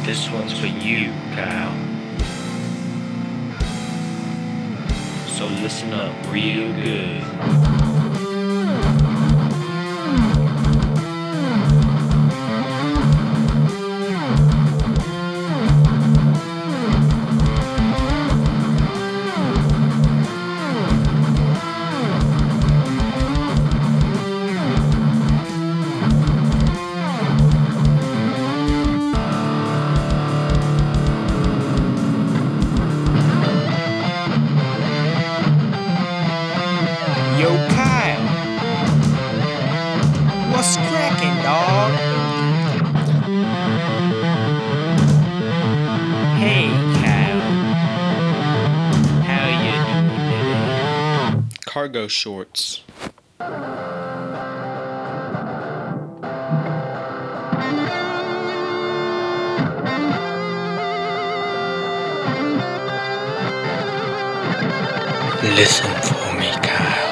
This one's for you, Kyle. So listen up real good. Yo, Kyle. What's cracking, dog? Hey, Kyle. How you doing today? Cargo shorts. Listen for me, Kyle.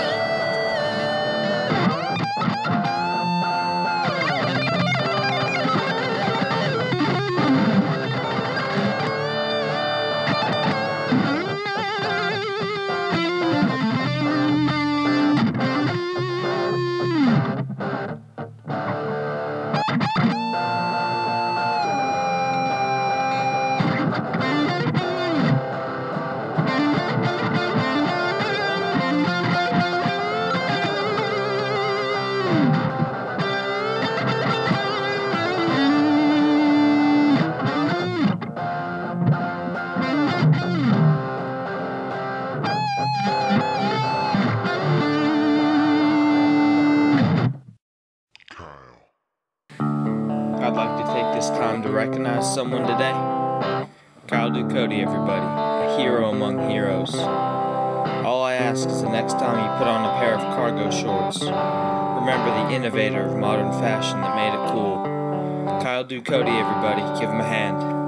I'd like to take this time to recognize someone today. Kyle Ducote, everybody. A hero among heroes. All I ask is the next time you put on a pair of cargo shorts, remember the innovator of modern fashion that made it cool. Kyle Ducote, everybody. Give him a hand.